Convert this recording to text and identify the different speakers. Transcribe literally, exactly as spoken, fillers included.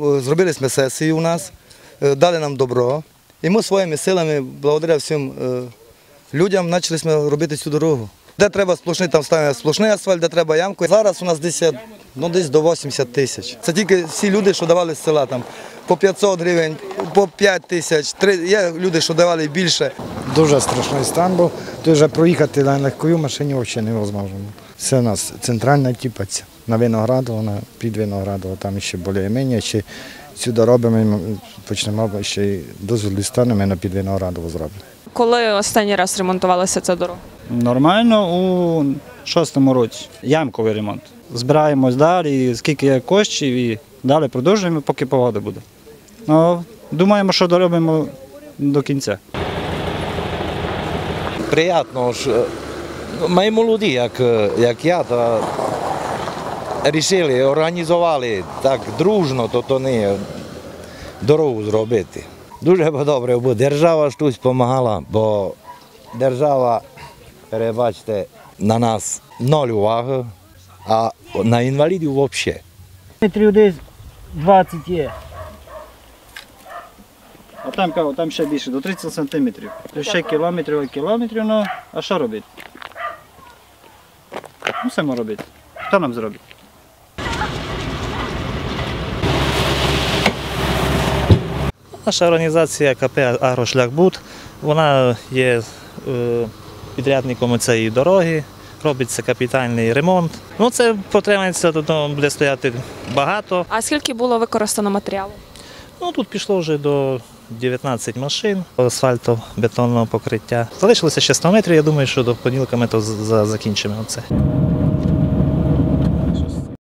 Speaker 1: зробили ми сесію у нас, дали нам добро. І ми своїми силами, благодаря всім людям, почали ми робити цю дорогу. Де треба сплошний, там ставимо сплошний асфальт, де треба ямку. Зараз у нас десь, ну, десь до вісімдесят тисяч. Це тільки всі люди, що давали з села, там, по п'ятсот гривень, по п'ять тисяч. Є люди, що давали більше.
Speaker 2: Дуже страшний стан був. Тут вже проїхати на легкою машині взагалі невозможно. Це у нас центральна тіпаця. На Виноградово, на під Виноградово, там ще більш-менш. Ще цю дорогу ми почнемо ще дозвіл станемо на під Виноградово зробимо.
Speaker 3: Коли останній раз ремонтувалася ця дорога?
Speaker 4: Нормально у шостому році. Ямковий ремонт. Збираємось далі, скільки є коштів і далі продовжуємо, поки погода буде. Ну, думаємо, що доробимо до кінця.
Speaker 5: Приємно, що ми молоді, як, як я, то вирішили, організували так дружно, то, то не дорогу зробити. Дуже добре, бо держава щось допомагала, бо держава, перебачте, на нас нуль уваги, а на інвалідів взагалі.
Speaker 6: Метрів десь двадцять є.
Speaker 4: А там, там ще більше, до тридцять сантиметрів. Ще кілометрів, кілометрів, ну, а що робити? Мусимо робити. Хто нам зробить?
Speaker 7: Наша організація ка пе «Агрошляхбуд», вона є підрядником цієї дороги, робиться капітальний ремонт. Ну, це потримається, тут буде стояти багато.
Speaker 3: А скільки було використано матеріалу?
Speaker 7: Ну, тут пішло вже до дев'ятнадцяти машин асфальто-бетонного покриття. Залишилося ще сто метрів, я думаю, що до понеділка ми то закінчимо це.